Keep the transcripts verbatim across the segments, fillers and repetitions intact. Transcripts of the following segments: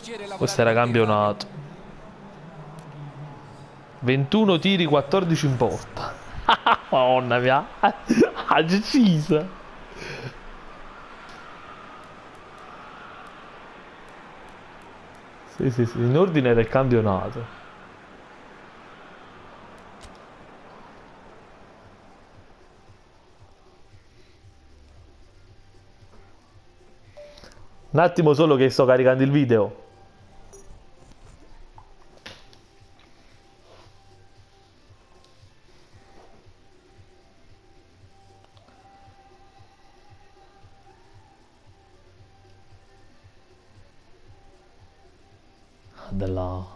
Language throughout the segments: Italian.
Questo era campionato. ventuno tiri, quattordici in porta. Madonna mia. Ha deciso. Sì, sì, sì, in ordine del campionato. Un attimo solo che sto caricando il video. Della...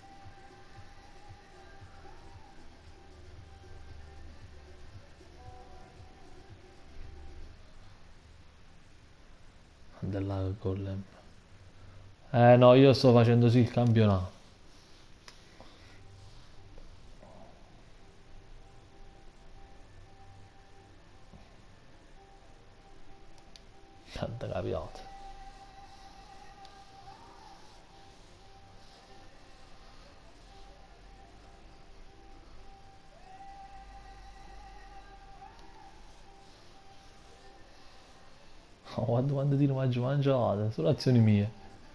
Della Golem. Eh no, io sto facendo sì il campionato. Tanta capiata. Oh, guarda quando tiro mangio mangiate, sono azioni mie.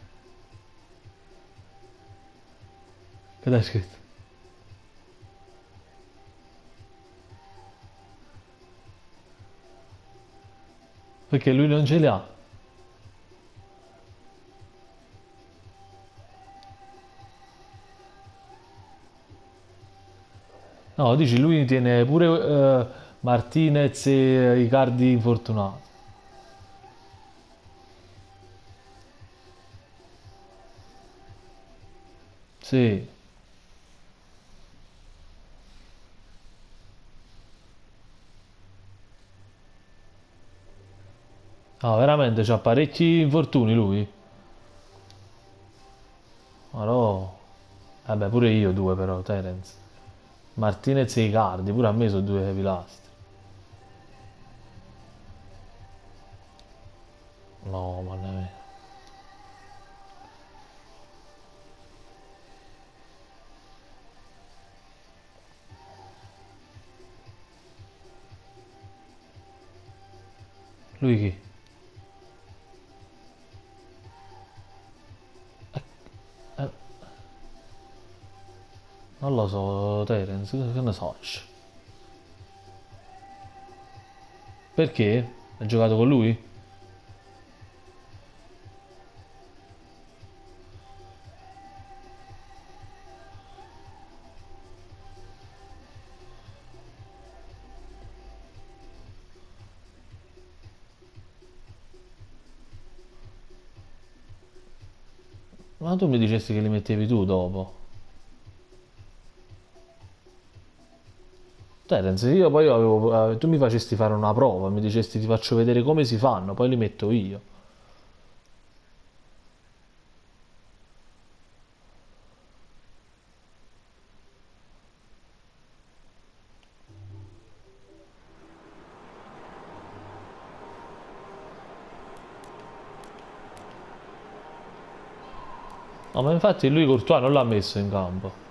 Che l'hai scritto? Perché lui non ce li ha. No, dici lui tiene pure eh, Martinez e Icardi infortunati. Sì. No, veramente c'ha parecchi infortuni lui. Ma no. Vabbè, pure io due però, Terence. Martinez e Icardi, pure a me sono due pilastri. No, mamma mia. Lui chi? Eh, non lo so, Terence, che ne so? Perché? Hai giocato con lui? Ma tu mi dicesti che li mettevi tu dopo. Terence, io poi avevo, eh, tu mi facesti fare una prova, mi dicesti ti faccio vedere come si fanno, poi li metto io. No, ma infatti lui Courtois non l'ha messo in campo.